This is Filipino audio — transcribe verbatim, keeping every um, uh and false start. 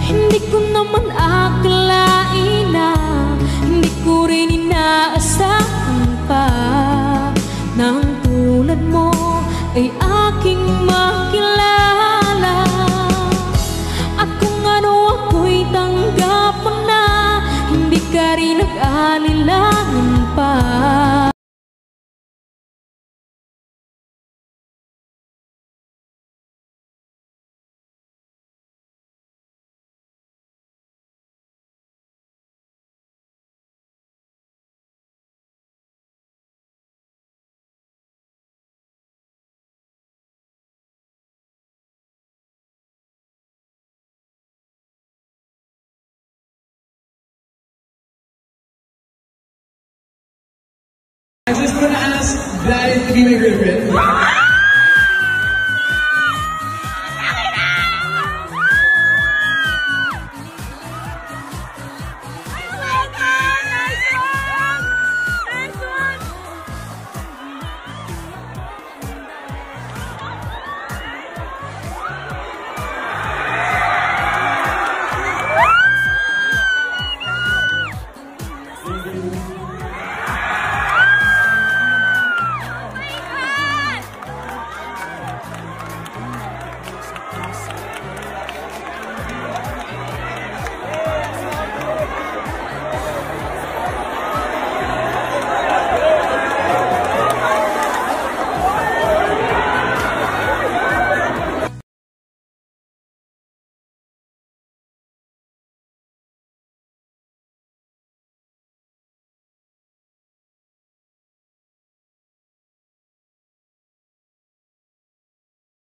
Hindi ko naman akalain na hindi ko rin inaasahan pa nang tulad mo ay aking makilala. At kung ano ako'y tanggap mo na, hindi ka rin nag-alilangan pa. I just want to ask Gladys to be my girlfriend.